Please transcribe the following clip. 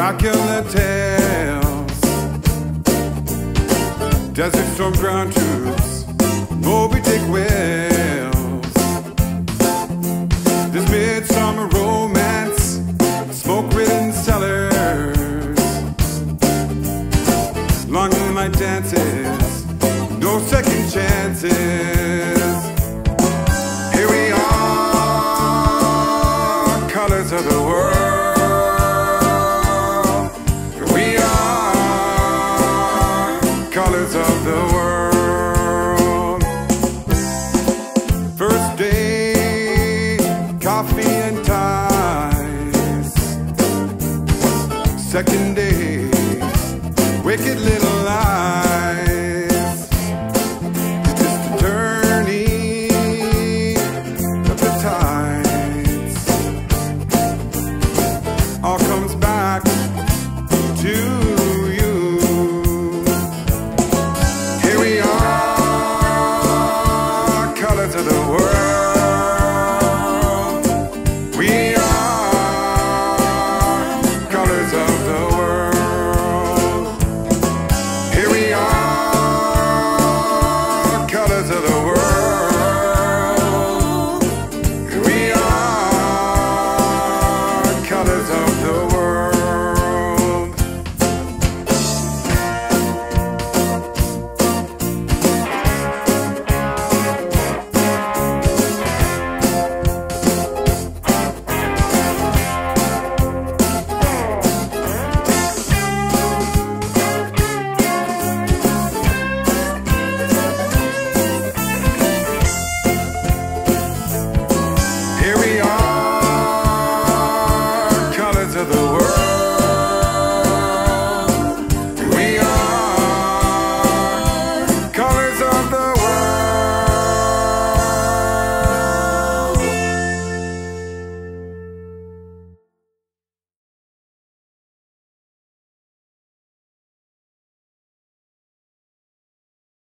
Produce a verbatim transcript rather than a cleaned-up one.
Dracula tales, Desert Storm ground troops, Moby Dick whales. This midsummer romance, smoke-ridden cellars, long moonlight dances, no second chances. Here we are, colors of the world. We are colors of the world. First day, coffee and ties. Second day, wicked little lies. It's just a turning of the tides. All comes back to you. Here we are, colors of the world.